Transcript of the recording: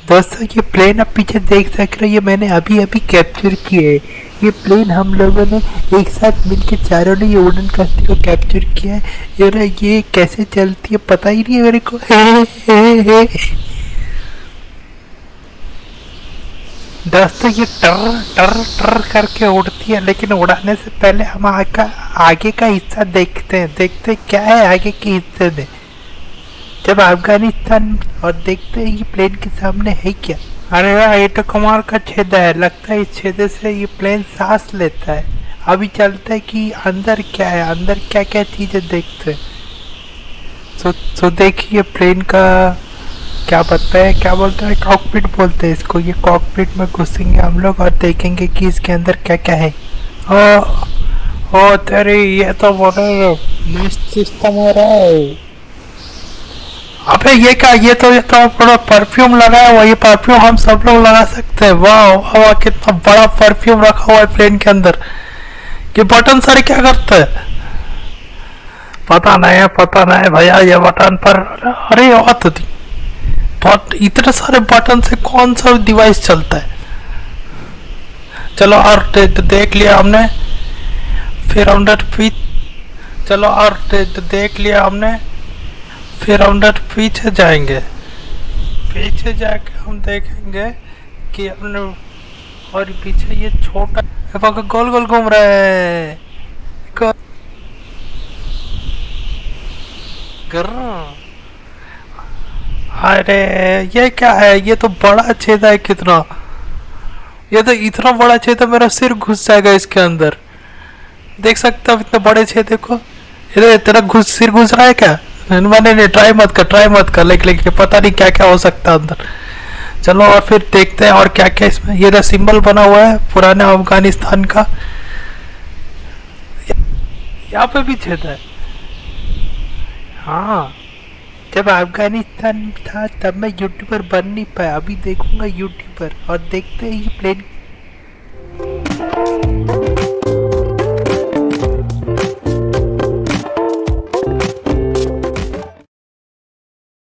दोस्तों ये प्लेन आप पीछे देख सक रहे हो, ये मैंने अभी अभी कैप्चर किया है। ये प्लेन हम लोगों ने एक साथ मिलके चारों ने ये उड़न कश्ती को कैप्चर किया है। यार ये कैसे चलती है पता ही नहीं है मेरे को। हे। दोस्तों ये टर टर टर करके उड़ती है, लेकिन उड़ाने से पहले हम आगे का हिस्सा देखते हैं क्या है आगे के हिस्से में। जब अफगानिस्तान और देखते हैं ये प्लेन के सामने है क्या। अरे यार ये तो कमर का छेदा है, लगता है इस छेदे से ये प्लेन सांस लेता है। अभी चलता है कि अंदर क्या है, अंदर क्या क्या चीजें देखते हैं। सो देखिए प्लेन का क्या बताता है, क्या बोलते हैं, कॉकपिट बोलते हैं इसको। ये कॉकपिट में घुसेंगे हम लोग और देखेंगे कि इसके अंदर क्या क्या है। ओ तेरे ये तो बड़े मस्त सिस्टम हो रहा है। अबे ये क्या, ये तो बड़ा परफ्यूम लगाया हुआ, ये परफ्यूम हम सब लोग लगा सकते हैं। वाह वाह कितना बड़ा परफ्यूम रखा हुआ है प्लेन के अंदर। ये बटन सारे क्या करते हैं पता नहीं भैया। ये बटन पर अरे तो बट इतने सारे बटन से कौन सा डिवाइस चलता है। चलो और देख लिया हमने, फिर हमने चलो और देख लिया हमने, फिर हम पीछे जाएंगे। पीछे जाके हम देखेंगे कि हमने, और पीछे ये छोटा गोल गोल घूम रहा है। अरे ये क्या है, ये तो बड़ा छेद है कितना। ये तो इतना बड़ा छेद है मेरा सिर घुस जाएगा इसके अंदर। देख सकते हो इतने बड़े छेद को। ये तेरा सिर घुस रहा है क्या। मैंने ट्राई मत कर लेकिन पता नहीं क्या क्या हो सकता है अंदर। चलो और फिर देखते हैं और क्या क्या इसमें। ये तो सिंबल बना हुआ है पुराने अफगानिस्तान का। यहाँ पे भी छेद है। हाँ जब अफगानिस्तान था तब मैं यूट्यूबर बन नहीं पाया, अभी देखूंगा यूट्यूबर और देखते हैं ये प्लेन